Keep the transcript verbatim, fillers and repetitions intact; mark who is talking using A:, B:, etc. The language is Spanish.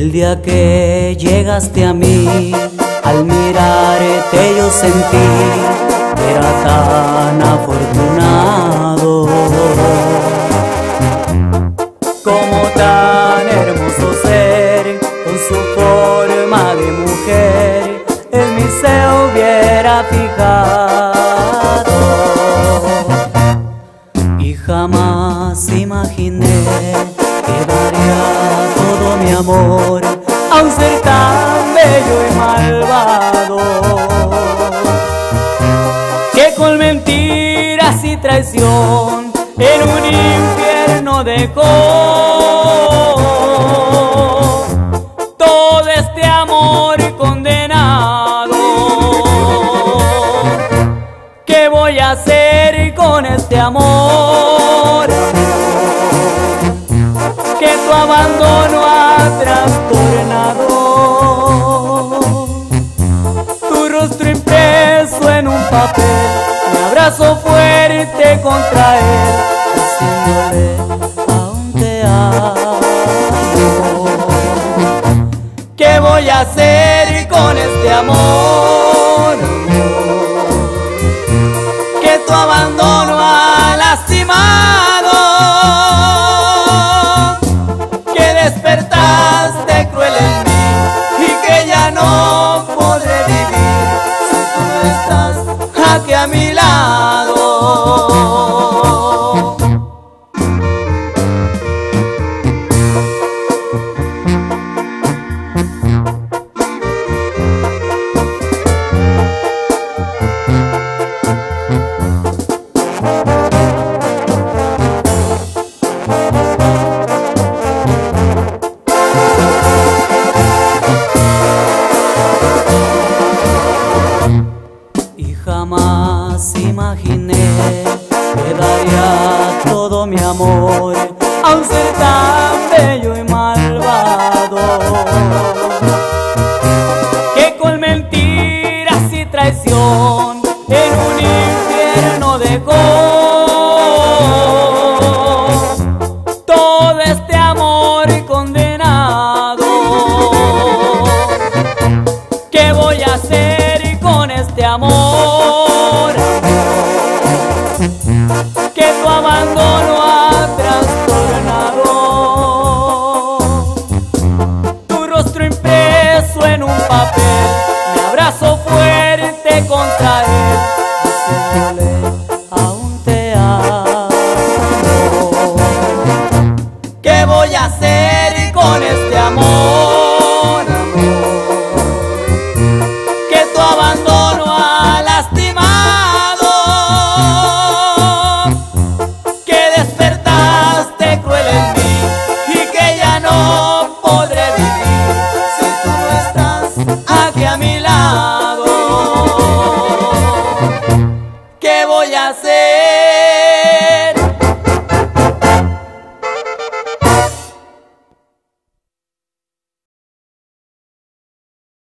A: El día que llegaste a mí, al mirarte yo sentí que era tan afortunado. Como tan hermoso ser, con su forma de mujer, en mí se hubiera fijado. Y jamás imaginé que daría todo mi amor a un ser tan bello y malvado, que con mentiras y traición en un infierno dejó todo este amor condenado. ¿Qué voy a hacer con este amor que tu abandono ha trastornado? Tu rostro impreso en un papel, me abrazo fuerte contra él, diciéndole aún te amo. ¿Qué voy a hacer con este amor que tu abandono ha lastimado? Que despertaste cruel en mí y que ya no podré vivir si tú no estás aquí a mi lado. Y jamás imaginé que daría todo mi amor a un ser tan